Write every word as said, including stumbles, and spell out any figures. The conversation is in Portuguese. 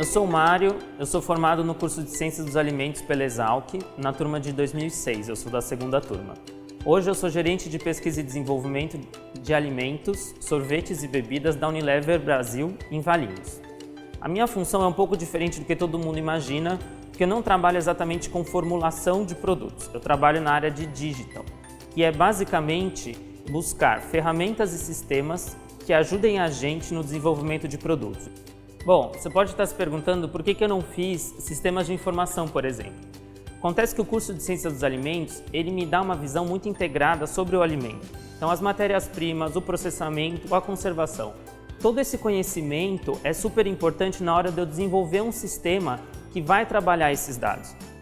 Eu sou o Mário, eu sou formado no curso de Ciências dos Alimentos pela Exalc, na turma de dois mil e seis, eu sou da segunda turma. Hoje eu sou gerente de pesquisa e desenvolvimento de alimentos, sorvetes e bebidas da Unilever Brasil, em Valinhos. A minha função é um pouco diferente do que todo mundo imagina, porque eu não trabalho exatamente com formulação de produtos, eu trabalho na área de digital, que é basicamente buscar ferramentas e sistemas que ajudem a gente no desenvolvimento de produtos. Bom, você pode estar se perguntando por que que eu não fiz sistemas de informação, por exemplo. Acontece que o curso de Ciências dos Alimentos, ele me dá uma visão muito integrada sobre o alimento. Então, as matérias-primas, o processamento, a conservação. Todo esse conhecimento é super importante na hora de eu desenvolver um sistema que vai trabalhar esses dados.